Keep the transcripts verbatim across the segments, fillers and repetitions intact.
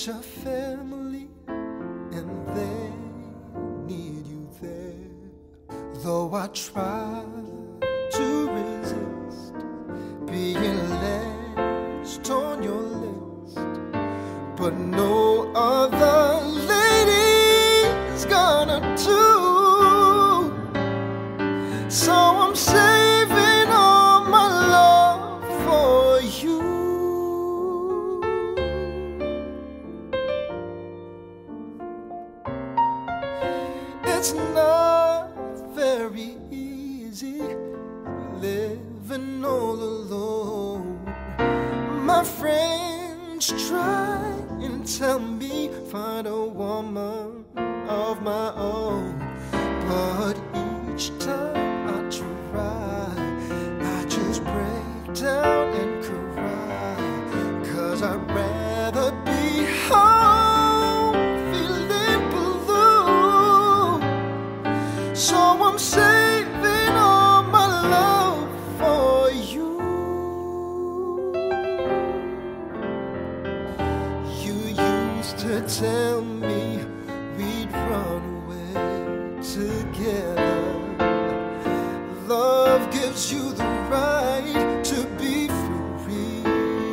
such a family, and they need you there. Though I try to resist being last on your list, but no other lady's gonna do. So I'm saving all my love for you. It's not very easy living all alone. My friends try and tell me find a woman of my own, but each time I try, I just break down and cry, 'cause I'd rather be home feeling blue. So I'm saving all my love for you. You used to tell me we'd run away together. Love gives you the right to be free.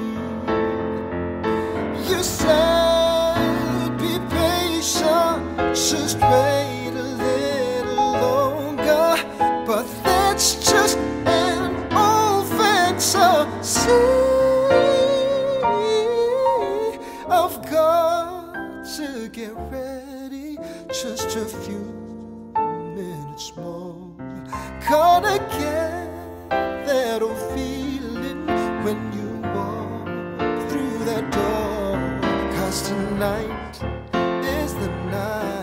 You said be patient, just wait a little longer, but that's just an old fantasy. I've got to get ready, just a few minutes more. Gonna get that old feeling when you walk through that door, 'cause tonight is the night